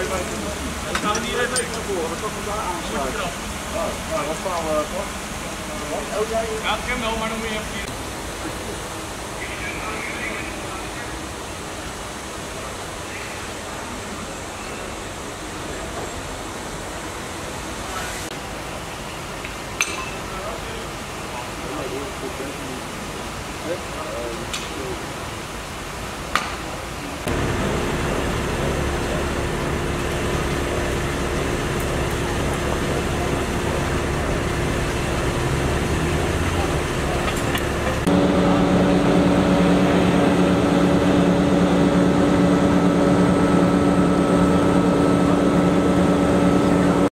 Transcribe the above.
Dan gaan we hier even naar voren, dat we daar aansluiten. Nou, wat staan we toch? Ja, dat kan wel, maar dan moet je even...